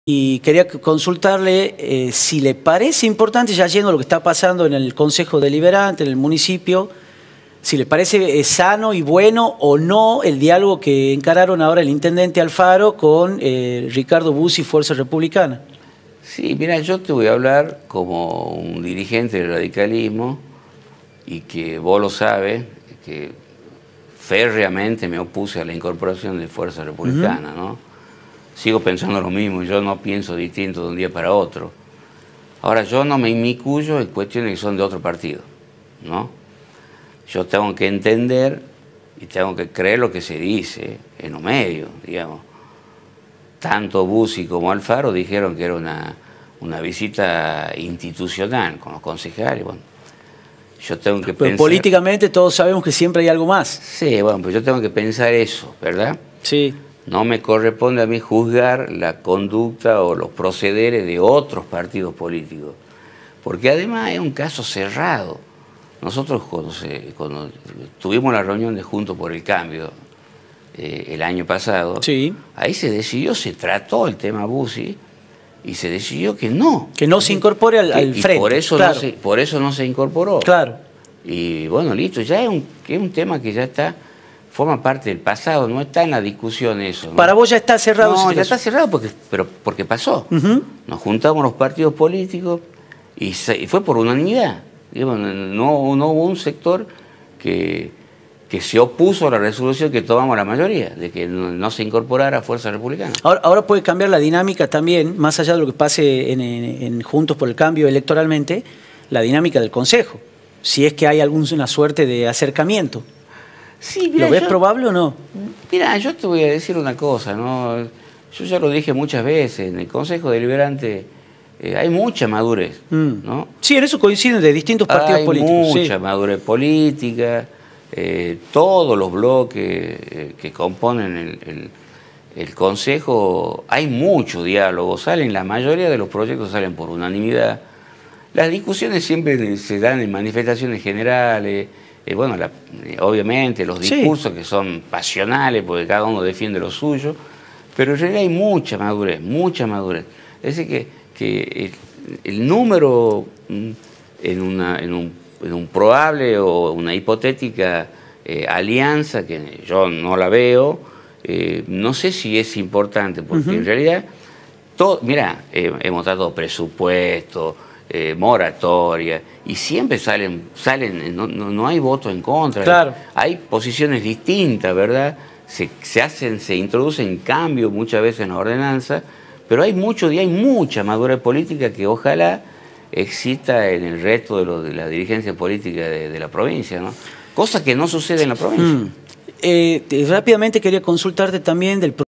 Y quería consultarle si le parece importante, ya yendo a lo que está pasando en el Consejo Deliberante, en el municipio, si le parece sano y bueno o no el diálogo que encararon ahora el intendente Alfaro con Ricardo Bussi, Fuerza Republicana. Sí, mira, yo te voy a hablar como un dirigente del radicalismo y que vos lo sabes, que férreamente me opuse a la incorporación de Fuerza Republicana, ¿no? Sigo pensando lo mismo, yo no pienso distinto de un día para otro. Ahora, yo no me inmiscuyo en cuestiones que son de otro partido, ¿no? Yo tengo que entender y tengo que creer lo que se dice en los medios, digamos. Tanto Bussi como Alfaro dijeron que era una visita institucional con los concejales. Bueno, yo tengo que Pero políticamente todos sabemos que siempre hay algo más. Sí, bueno, pues yo tengo que pensar eso, ¿verdad? Sí. No me corresponde a mí juzgar la conducta o los procederes de otros partidos políticos, porque además es un caso cerrado. Nosotros cuando tuvimos la reunión de Juntos por el Cambio el año pasado, sí, ahí se decidió, se trató el tema Bussi y se decidió que no. Que no se incorpore al frente. Por eso, claro, por eso no se incorporó. Claro. Y bueno, listo, ya es un tema que ya está... forma parte del pasado, no está en la discusión eso, ¿no? Para vos ya está cerrado. No, ya está cerrado porque pasó. Nos juntamos los partidos políticos y fue por unanimidad. Digamos, no hubo un sector que se opuso a la resolución que tomamos la mayoría, de que no se incorporara Fuerza Republicana. Ahora puede cambiar la dinámica también, más allá de lo que pase en Juntos por el Cambio electoralmente, la dinámica del Consejo, si es que hay alguna suerte de acercamiento. Sí, mira, ¿Lo ves probable o no? Mira, yo te voy a decir una cosa, ¿no? Yo ya lo dije muchas veces, en el Consejo Deliberante hay mucha madurez, ¿no? Sí, en eso coinciden de distintos partidos políticos. Hay mucha madurez política, todos los bloques que componen el Consejo, hay mucho diálogo, la mayoría de los proyectos salen por unanimidad. Las discusiones siempre se dan en manifestaciones generales. Bueno, obviamente los discursos que son pasionales porque cada uno defiende lo suyo, pero en realidad hay mucha madurez, mucha madurez. Es decir, que el número en un probable o una hipotética alianza, que yo no la veo, no sé si es importante, porque en realidad, mira, hemos dado presupuesto, moratoria, y siempre salen no hay voto en contra, claro. Hay posiciones distintas, ¿verdad? Se introducen cambios muchas veces en la ordenanza, pero hay mucha madurez política que ojalá exista en el resto de la dirigencia política de la provincia, ¿no? Cosa que no sucede en la provincia. Rápidamente quería consultarte también del